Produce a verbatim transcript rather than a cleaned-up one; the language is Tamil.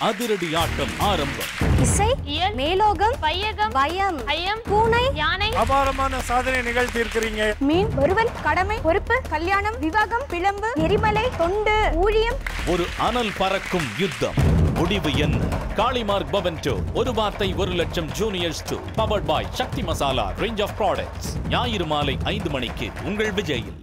அதிரடி ஆட்டம் ஆரம்பம். இசை, மேலோகம், வையகம், பயம், ஐயம், பூனை, யானை. அபாரமான சாதனை நிகழ்த்தி இருக்கிறீங்க. மீன், ஒருவன், கடமை, பொறுப்பு, கல்யாணம், விவாகம், பிளம்பு, எரிமலை, தொண்டு, ஊழியம். ஒரு அனல் பறக்கும் யுத்தம். முடிவு என்ன? காளிமார்க் பவன்டோ ஒரு வார்த்தை ஒரு லட்சம் juniors two powered by Sakthi Masala range of products. ஞாயிறு மாலை ஐந்து மணிக்கு உங்கள் விஜயில்.